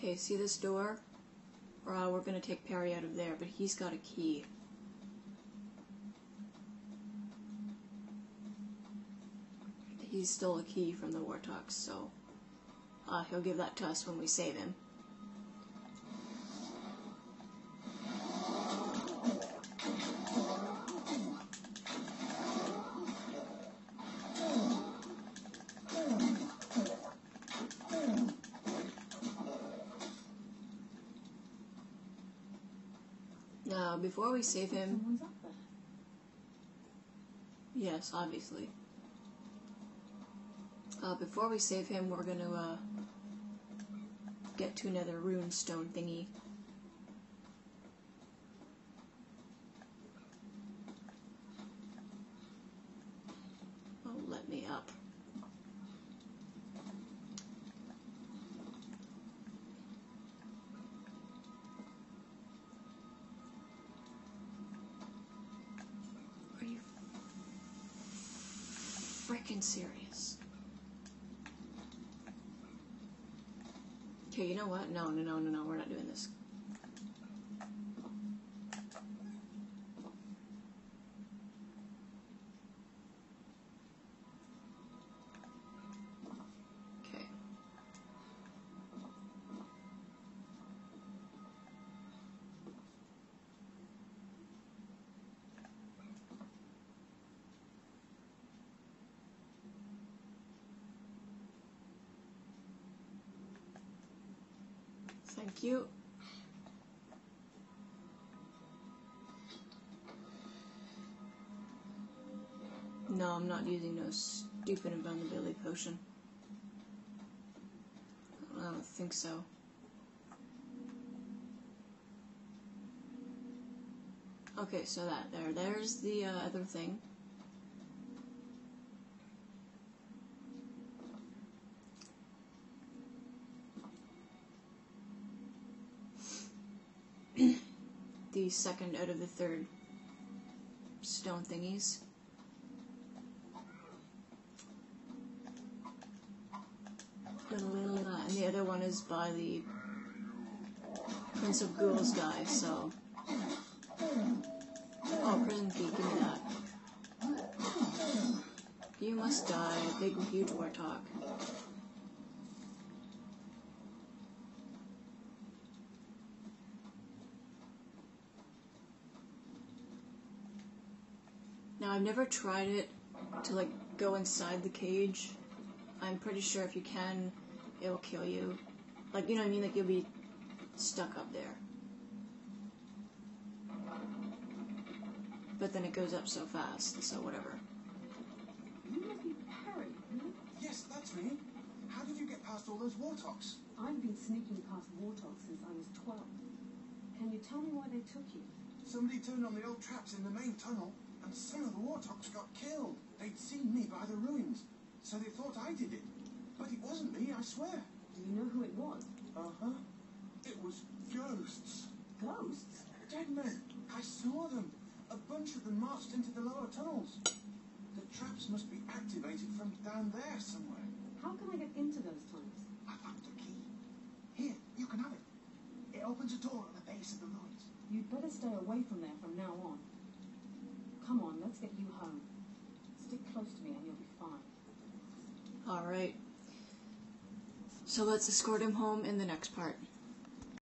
Okay, see this door? We're gonna take Perry out of there, but he's got a key. He stole a key from the Warthog, so he'll give that to us when we save him. Now, before we save him... Someone's up there. Yes, obviously. Before we save him, we're gonna get to another rune stone thingy. Oh, let me up. Are you freaking serious? Okay, you know what? No, we're not doing this. Okay. Thank you. No, I'm not using no stupid invulnerability potion. I don't think so. Okay, so there's the other thing. The second out of the third stone thingies. And the other one is by the Prince of Ghouls guy, so... Oh, prison key, give me that. You must die, big huge Warthog. Now, I've never tried it to, like, go inside the cage. I'm pretty sure if you can, it'll kill you. Like, you know what I mean? Like, you'll be stuck up there. But then it goes up so fast, so whatever. You must be Perry, hmm? Yes, that's me. How did you get past all those Warthogs? I've been sneaking past Warthog since I was 12. Can you tell me why they took you? Somebody turned on the old traps in the main tunnel, and some of the Warthogs got killed. They'd seen me by the ruins, so they thought I did it. But it wasn't me, I swear. Do you know who it was? Uh-huh. It was ghosts. Ghosts? Dead men. I saw them. A bunch of them marched into the lower tunnels. The traps must be activated from down there somewhere. How can I get into those tunnels? I found the key. Here, you can have it. It opens a door at the base of the ruins. You'd better stay away from there from now on. Come on, let's get you home. Stick close to me and you'll be fine. Alright. So let's escort him home in the next part.